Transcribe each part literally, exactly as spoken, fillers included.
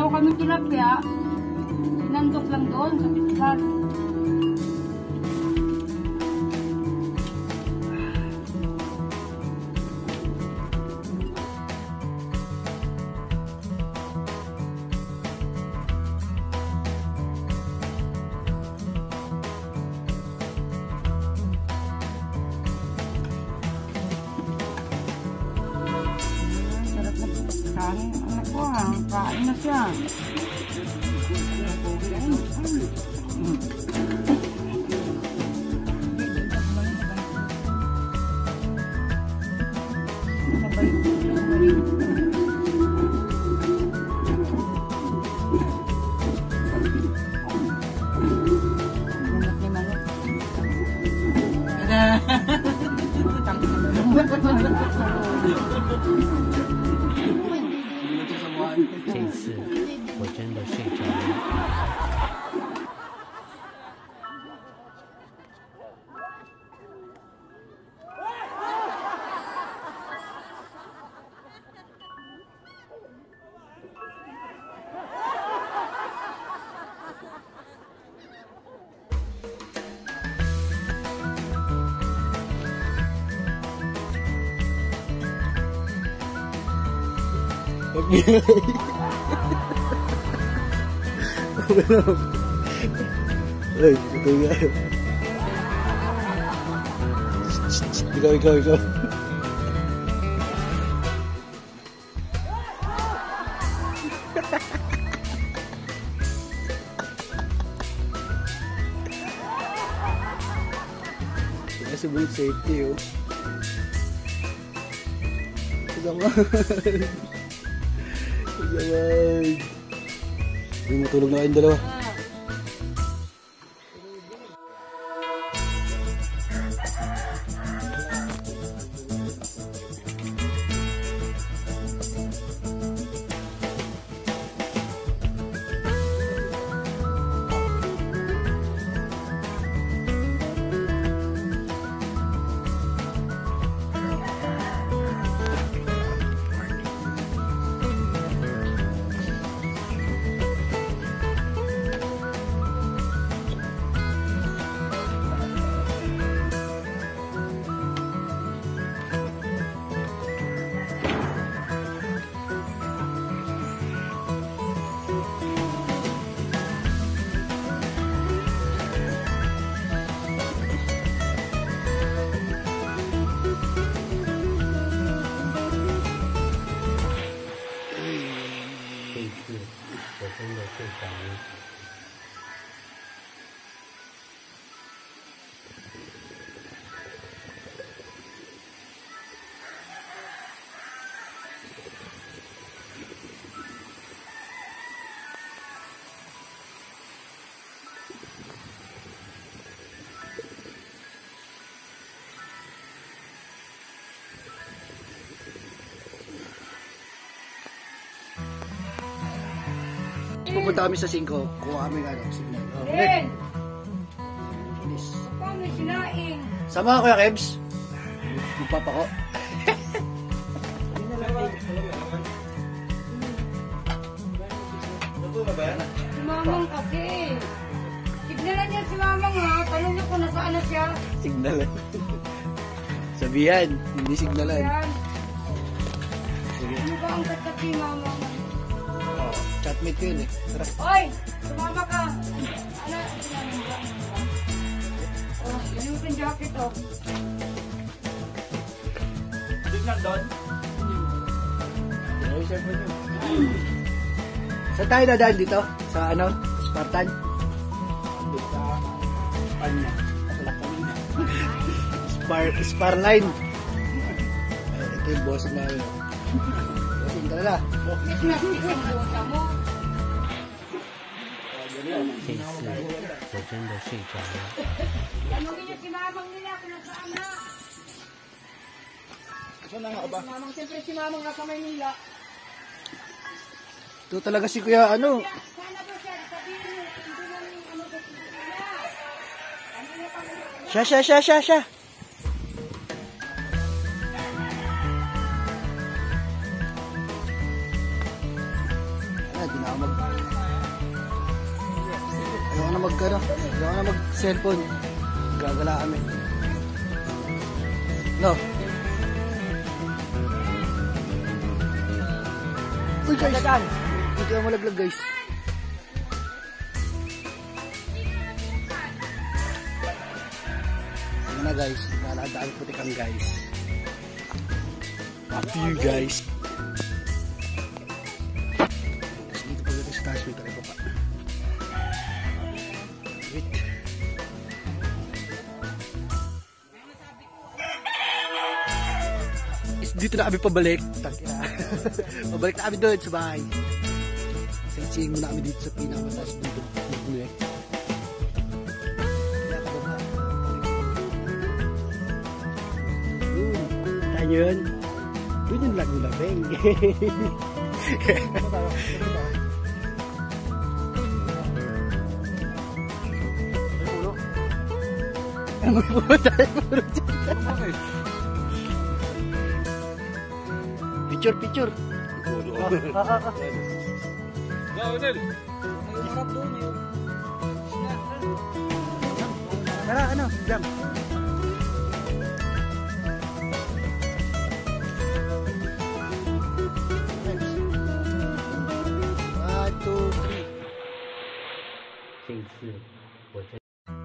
kami tilapia. Nandok lang doon sa piskal. Anak ko ha, kain na siya. Ay, ito nga. Ikaw, ikaw, ikaw. Kasi bullet safety, oh. Ito nga. Yaman. Uy, matulog na kayong dalawa. Pupunta kami sa singko, kuha kami ano, signal. Oh, Ben! Paano sinaing? Sama ka, Kuya Kebs? Magpapa ko. Si Mamang kasi. Signalan niya si Mamang ha. Tanong niyo kung nasaan na siya. Signalan. Sabihan, hindi signalan. Sige. Ano ba ang katat ni Mamang? Chatmate ko yun eh. Tara. Oy! Sumama ka! Ano? Oh, yun yung jacket oh. Signal doon? Ay, siyempre yun. Saan tayo dadaan dito? Sa ano? Spartan? Sa Panya. Kasalakpan niya. Spar, Sparline. Ay, ito yung boss namin. Bossing, tala na. Tanongin niyo si Mamang nila kung nasaan na. Saan na nga ba? Mamang, siyempre si Mamang nasa Maynila. Ito talaga si Kuya ano. Sana ba siya? Sabihin mo, hindi namin ano ba si Kuya? Siya, siya, siya, siya, siya. Ah, Ayaw mag... Ayaw na mag, ano, ayaw na mag cellphone. Gagala kami. No. Uy guys, hindi ka malaglag guys. Ano na guys, naladaan puti kang guys. After you guys. Tapos dito pagdating sa taas, may tayo pa pa. Wait. Is dito na kami pabalik. Tangina. Pabalik na kami doon sa bahay. Sightseeing muna kami dito sa pinakamataas dito. Dito eh. Tayo yun. Doon yung lag-labeng. Ang may po tayo puro dyan. Picture, picture. Tara, ano, jam. One, two, three. 这一次我真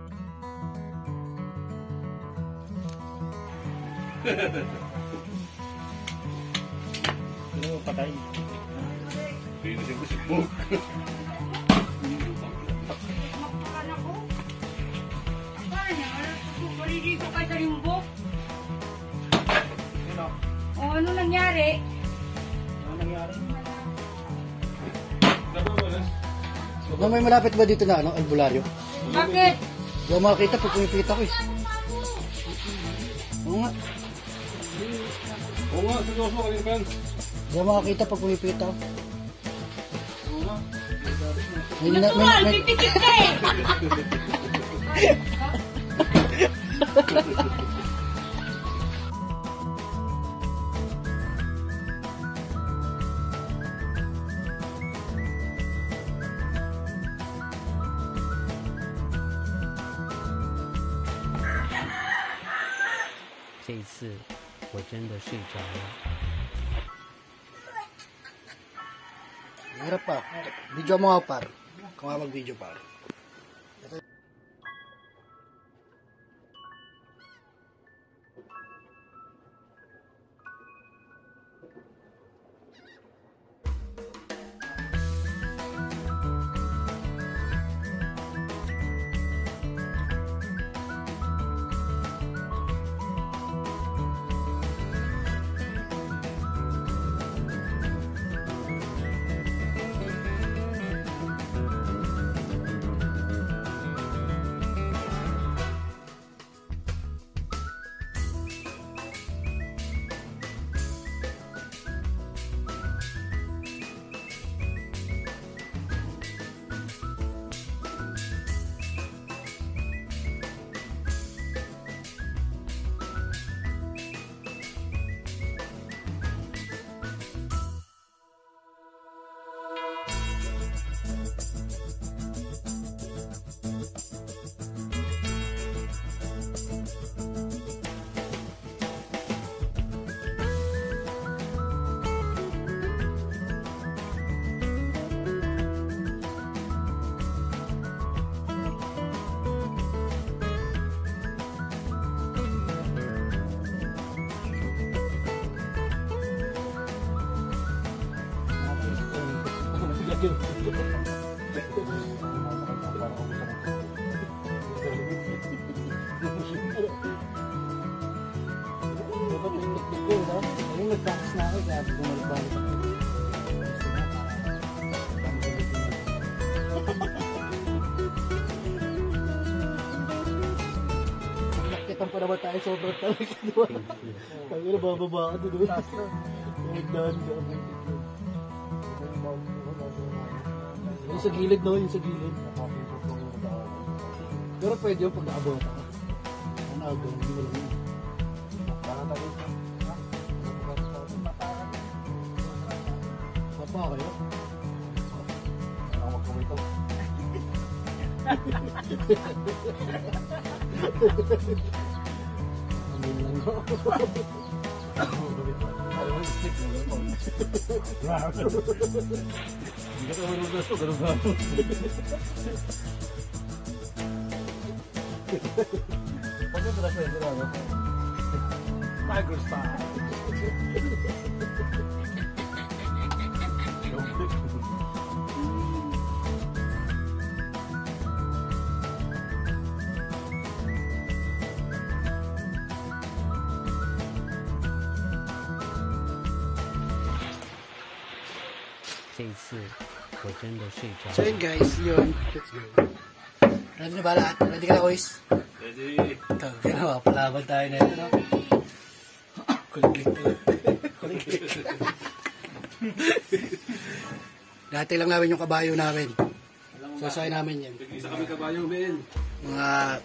Ano, patay. Pinisin ko si Bog. Mapakan ako. Akala niya, maliligo ka sa limbok. Ano? O ano nangyari? Ano nangyari? No, may malapit ba dito na ano, albularyo? Bakit? Hindi ako makakita pag pumipit ako eh. Oo nga. Oo nga, seryoso ka rin, Pan. Hindi ako makakita pag pumipit ako. Oo nga. May, may, Natural, may, pipikit ka eh! 这一次我真的睡着了。 hirap pa. Video mo nga par. Kung nga mag-video par. Ayun, nag-practice na ako kaya bumalik-balik ako. Nakitan pa naman tayo sobrang talaga doon. Ang ina, bababa ka doon. Nagdaan ka. Yung sa gilid, no? Yung sa gilid. Pero pwede yung pag naabot ako. Ang agaw, hindi mo lang yun. Papa kayo? Hindi ka naman mag-gasto, ganun ba? Pag ito na siya, ito na. Microstar. 这一次我真的睡着 So 了。 yun guys, yun. Let's go. Ready na ba lahat? Ready ka na, Kuis? Ready? Ito, ginawa. Palaban tayo na ito, no? Kuliglig to. Kuliglig. Dati lang namin yung kabayo namin. Sasakay namin yan. Isa kami kabayo, men. Mga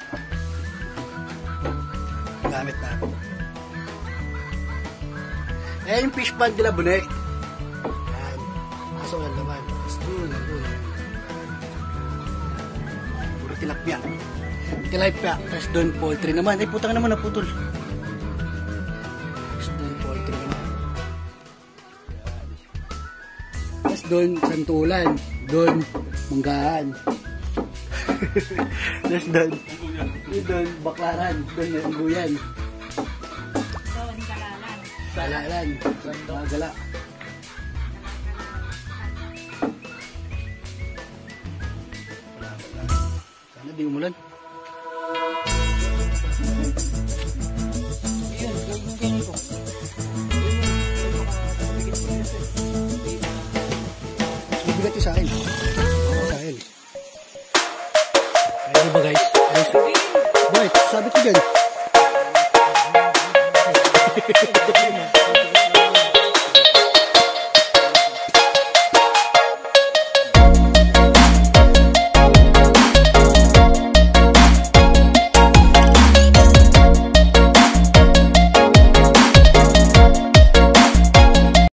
gamit namin. Eh, yung fish pond nila, Bunek. Yan. Kaso wala naman. Tapos doon, doon. Puro tilapia. Tilapia. Tapos doon, poultry naman. Ay, putang naman, naputol. Tapos doon, poultry naman. Yan. Tapos doon, santulan. Doon, manggahan. Tapos doon, doon, baklaran. Doon, yung guyan. Doon, kalalan. Galalan. Gala. Sana di umulan. Bigat yung sa akin. Sa akin. Kaya ba guys? Guys. Boy, sabi ko dyan.